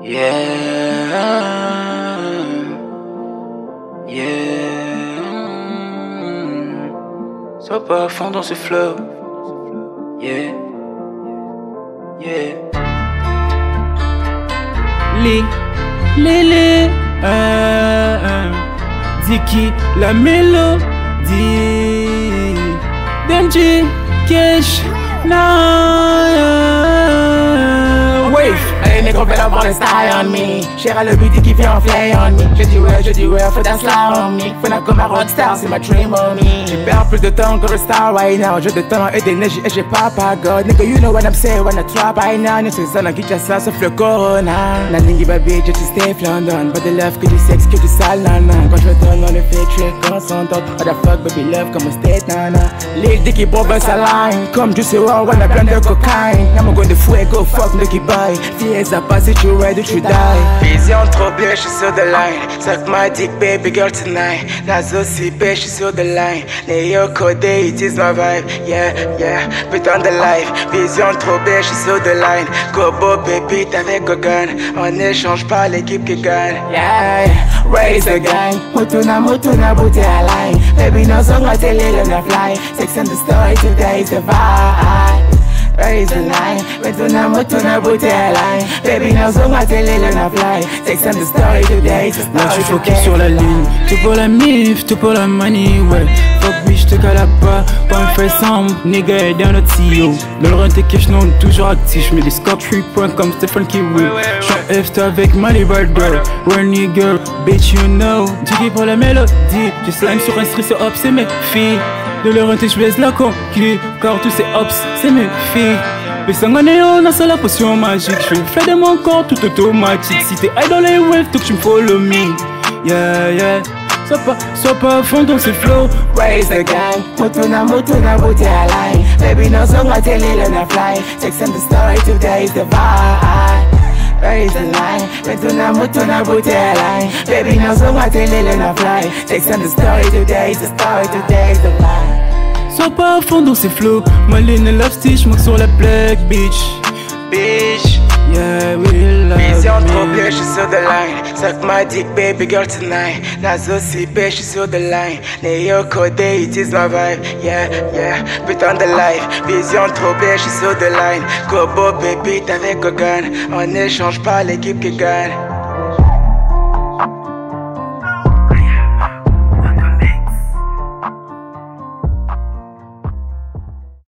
Yeah, yeah. Sois pas à fond dans ce flow. Yeah, yeah. Les, Dicky, la mélodie. Dmj Cash, Wave, hey nigga, better avoir le style on me. Chéra le beat qui vient en fly on me. Je dis ouais, faut d'un slide on me. Fais comme un rockstar, c'est ma dream on me. J'ai perdu plus de temps que le star right now. J'ai de temps et d'énergie et j'ai pas God. Nigga, you know what I'm saying when I trap right now. Nous c'est ça, on quitte ça sauf le corona. La ligne va bitch, je stay London. Pas de love, que du sexe, que du sale, nana. Quand je me donne dans le fake, je suis concentré. What the fuck, baby love, comme un state, nana. Les Dicky Bro, sa line. Comme Juicy World, on a plein de cocaine. I'm going to fuego, fuck Dicky Bro. Fille, ça passe si tu ride ou tu die. Vision trop bien, je suis sur the line. Suck my dick, baby girl tonight. Nazo si belle, je suis sur the line. Neo code, it is my vibe. Yeah, yeah, putain de life. Vision trop bien, je suis sur the line. Gobo, baby, t'avec un gun. On échange pas l'équipe qui gagne. Yeah, raise the gang. Mutuna, bouté à line. Baby, no song, I tell you, let fly. Sex and the story, today is the vibe. Raise the line, mutuna, bouté à line. Baby, no song, I tell you, let fly. Sex and the story, today is the story. Là je suis focus sur la ligne. Tout pour la mif, tout pour la money, ouais. Fuck bitch, te cala pas un fait semble, nigga est dans notre CEO. Dans le run t'es cash non, toujours actif. J'mets des scores 3 points comme Stephen Kiwi. J'suis F avec Mali Rider. Run nigga, bitch you know. Dicky pour la mélodie. J'ai slime sur un street, c'est hop, c'est mes filles. De leur run je baisse la conclue. Car tous ces hops, c'est mes filles. Mais sans gagner, on a ça la potion magique. J'fais le fait de mon corps tout automatique. Si t'es high dans les waves, faut que tu me follow me. Yeah, yeah. Sois pas à fond dans ce flow. Raise the gang, mutuna, bouté à line. Baby, no song, I tell you, let fly. Sex and the story, today is the vibe. Raise the line, mutuna, bouté à line. Baby, no song, I tell you, let fly. Sex and the story, today is the story, today is the vibe. Sois pas à fond dans ces flows. Malin et love stitch, manque sur la plaque, bitch. Bitch, yeah, we love vision trop me. bien, je suis sur the line. Suck my dick, baby girl tonight. Nazo si belle, je suis sur the line. Neo code, it is my vibe. Yeah, yeah, putain de life. Vision trop bien, je suis sur the line. Gobo, baby, t'avec un gun. On échange pas l'équipe qui gagne.